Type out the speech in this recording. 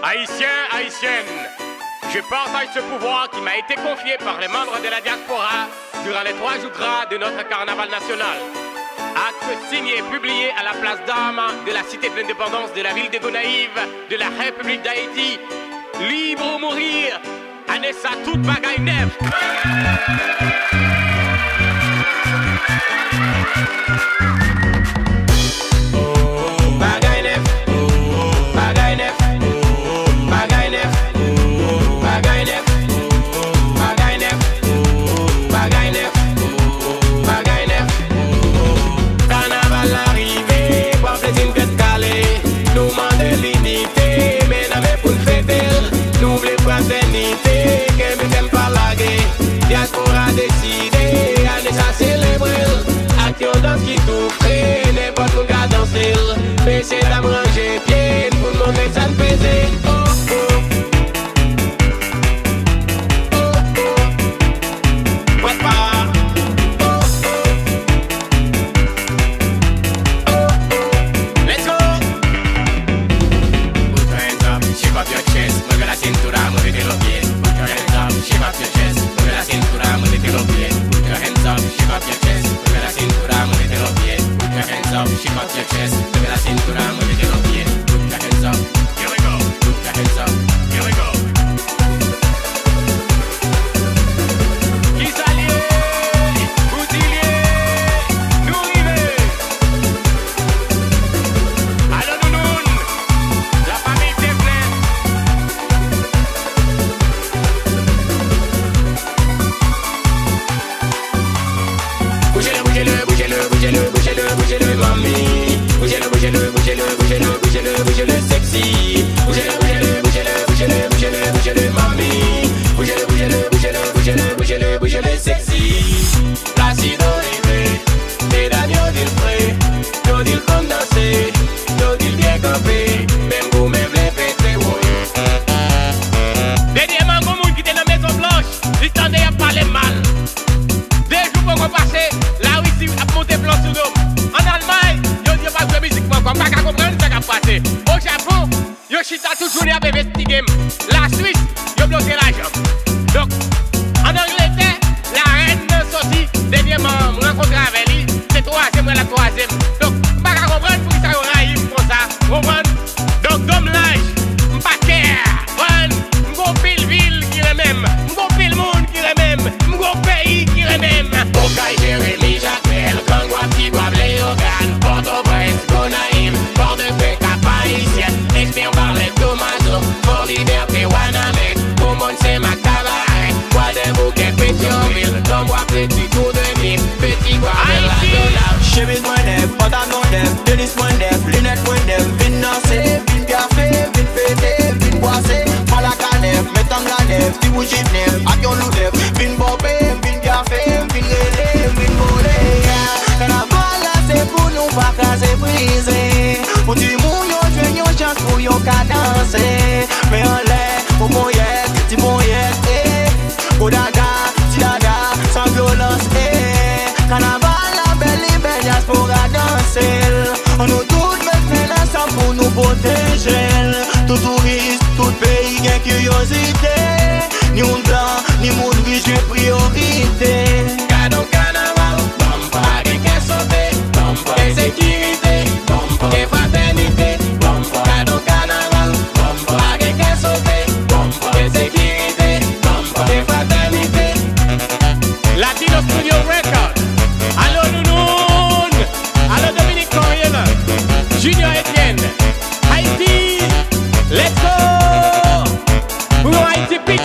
Haïtiens, haïtiennes, je partage ce pouvoir qui m'a été confié par les membres de la diaspora durant les 3 jours gras de notre carnaval national. Acte signé et publié à la place d'armes de la cité de l'indépendance de la ville de Gonaïves, de la République d'Haïti. Libre ou mourir, Anessa toute bagaille neuve. Diaspora décidé, Anessa célébrer. Action danse qui tout fait, n'importe où qu'a danser. Baisser la manger pied, pour le monde ça ne faisait. Oh oh. Oh oh. What pas? Oh oh. Oh oh. Let's go. Put your hands up, shape up your chest. Mueve la cintura, muévete los pies. Put your hands up, shape up your chest. Mueve la cintura, muévete los pies. Put your hands up, shake up your chest. Mueve la cintura, muévete los pies. Put your hands up, shake up your chest. Mueve la cintura, muévete los pies. Put your hands up. Here we go. Put your hands up. Here we go. Kisalier, Boutilier, Nourivé. Allô Nounoun, la famille Devlin. Bougez-le, mami. Bougez-le, sexy. Bougez-le, mami. Bougez-le, sexy. Placido rivé, mesdames, yo dit le vrai. Yo dit le condensé, yo dit le bien campé. Même vous, même les pétrés, oui. Dernièrement, il y a un monde qui était dans la Maison Blanche, il tendait à parler mal. 2 jours pour passer, la Russie a monté blanc sur nous. En Allemagne, ils disent pas de musique, on ne peut pas comprendre ce qui a passé. Au Japon, ils chita toujours à investiguer. La Suisse, ils ont bloqué l'argent. Donc, en Angleterre, la reine sortie, dernièrement, je rencontre avec lui, c'est 3e, la 3e. Donc, je ne peux pas comprendre pour que ça arrive comme ça. Comprendre? Donc, comme l'âge, je ne peux pas faire. Je pile ville qui est même, je pile monde qui est même, je pays qui est même. Okaï, Jérémy, Jacquel, Kangwa, Tigwa, Léogane, Port-au-Prince, Gonaïves, Port-de-Paix, Cap-Haïtien, Expert, Barlet, Tomaso, Fort Liberté, Wanamé, pour monde c'est Mactabaret, Guadeloupe, Pétionville, Tombois, Petit Tour de Mille, Petit Guadeloupe, la Dollar. Chemise moins neuf, pantalon neuf, tennis moins neuf, lunettes moins neuf, vin danser, vin café, vin fêter, vin boisser, mal à canef, mettant la nef, ti bougie neuf, action loup neuf, vin bobé, vin café, vin relais, vin volé. Carnaval là c'est pour nous pas casser briser. Pour du monde yo jwe yo chance pour yo ka danser. Mais en l'air, pour mon yek, ti mon yek, eh. Go dada, ti dada, sans violence, eh. Carnaval là belle pour la danser. On nous tous mettre ensemble pour nous protéger. Tout touriste, tout pays qui a curiosité. Ni monde blanc, ni monde riche, j'ai priorité. Gardons carnaval, pas de qu'à sauter, et sécurité, et fraternité. Gardons carnaval, pas de qu'à sauter, et sécurité, et fraternité. Latino Studio Record. Allô Nounoun, allô Dominique Coriel, Junior Etienne, Haïti, let's go. Pour Haïti.